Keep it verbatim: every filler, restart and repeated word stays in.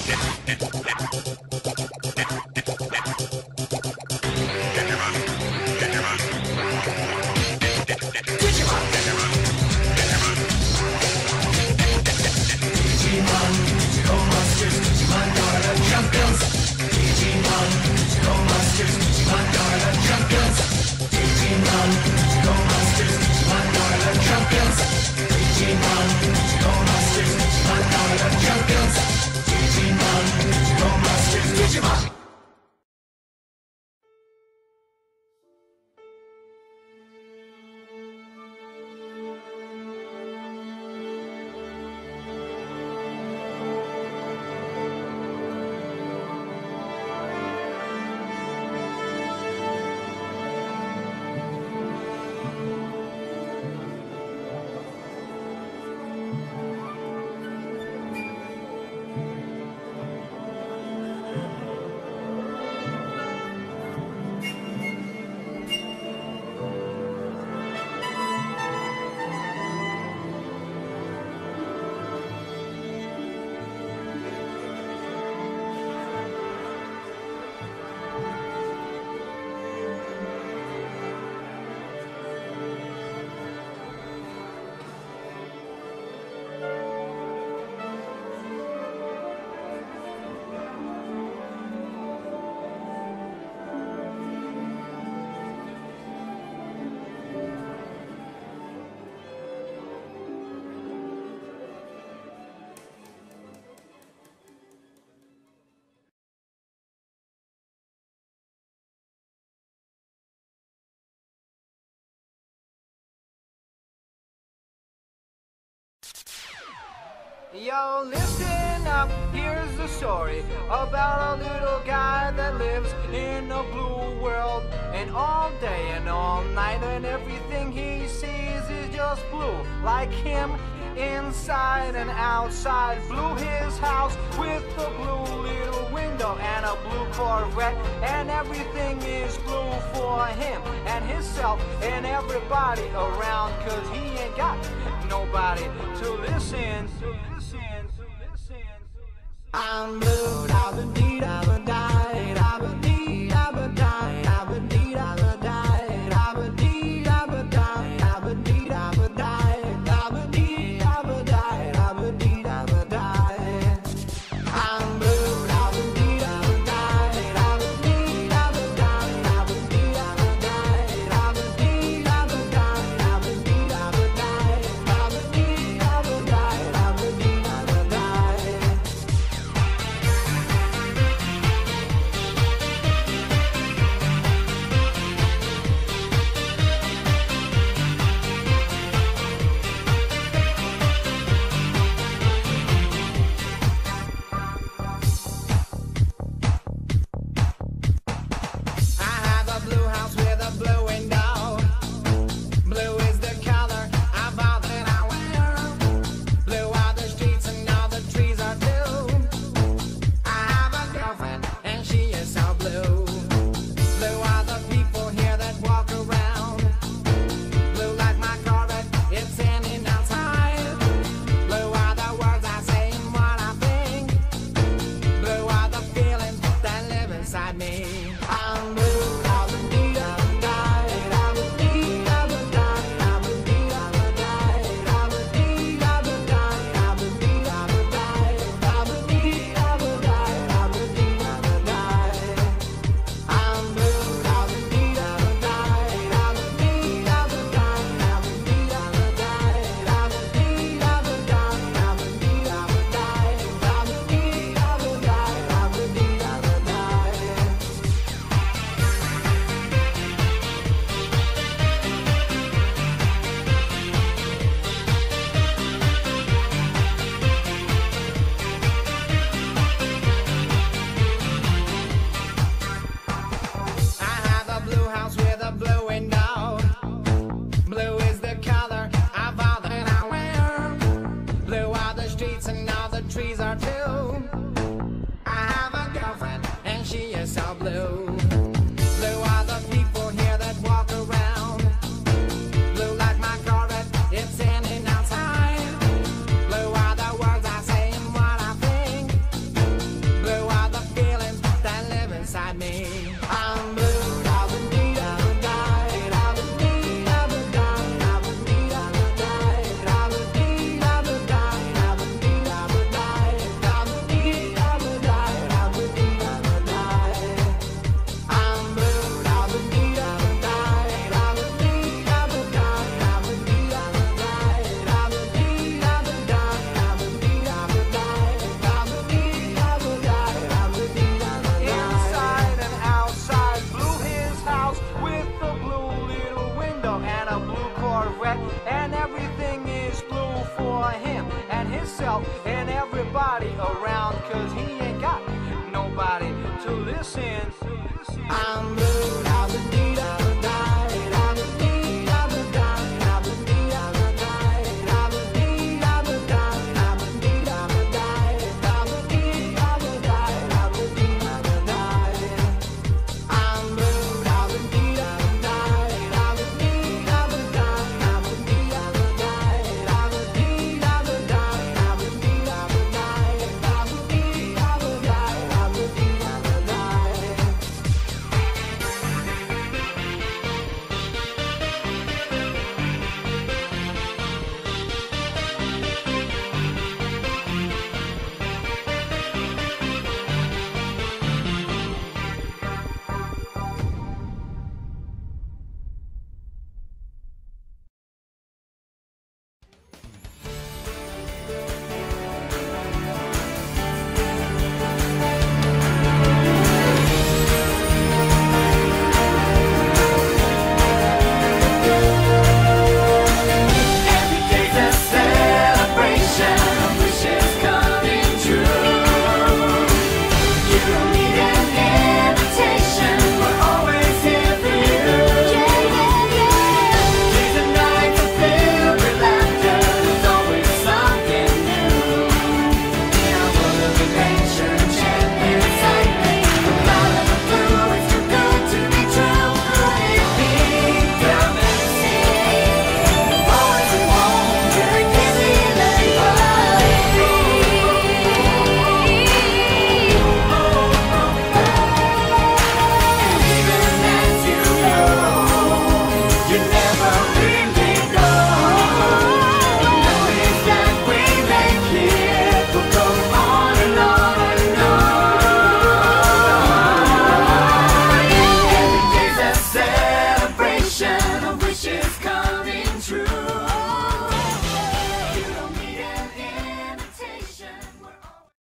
Yo, listen up, here's the story about a little guy that lives in a blue world. And all day and all night and everything he sees is just blue. Like him, inside and outside. Blue his house with a blue little window and a blue Corvette. And everything is blue for him and himself and everybody around. Cause he ain't got nobody to listen, to listen, to listen. I'm blue, da-ba-dee, da-ba-die, da-ba-dee, da-ba-die, da-ba-dee, da-ba-die, da-ba-dee, da-ba-die, da-ba-dee, da-ba-die, da-ba-dee, da-ba-die, da-ba-dee, da-ba-die. I'm blue, da-ba-dee, da-ba-die, da-ba-dee, da-ba-die, da-ba-dee, da-ba-die, da-ba-dee, da-ba-die, da-ba-dee, da-ba-die, da-ba-dee, da-ba-die, da-ba-dee, da-ba-die. I have a blue house with a blue window. Blue is the color of all that I wear. Blue are the streets and all the trees are blue. I have a girlfriend and she is so blue. Blue are the people here that walk around. Blue like my Corvette, it's standing outside. Blue are the words I say and what I think. Blue are the feelings that live inside me. I'm blue, da-ba-dee, da-ba-die, da-ba-dee, da-ba-die, da-ba-dee, da-ba-die, da-ba-dee, da-ba-die, da-ba-dee, da-ba-die, da-ba-dee, da-ba-die, da-ba-dee, da-ba-die. I'm blue, da-ba-dee, da-ba-die, da-ba-dee, da-ba-die, da-ba-dee, da-ba-die, da-ba-dee, da-ba-die, da-ba-dee, da-ba-die, da-ba-dee, da-ba-die, da-ba-dee, da-ba-die. I have a blue house with a blue window. Blue is the color of all that I wear. Blue are the streets and all the trees are blue. I have a girlfriend and she is so blue. Blue are the people here that walk around. Blue like my Corvette, it's standing outside. Blue are the words I say and what I think. himself and everybody around, cause he ain't got nobody to listen. I'm blue, da da dee da da da da dee da da da da da dee da da da da da dee da da da da da dee da da da da da dee da da da da da dee da da da. I'm blue, da da dee da da da da dee da da da da da dee da da da da da dee da da da da da dee da da da da da dee da da da da da dee da da da. Every day's a celebration of wishes coming true. You don't need an invitation, we're always here for you. Yeah, yeah, yeah. Days and nights are filled with laughter, there's always something new. In a world of adventure, enchantment, excitement, the power of the blue is too good to be true. It being down the sea, boys and home, very Disneyland And even as you go, you never really go. The noise that we make here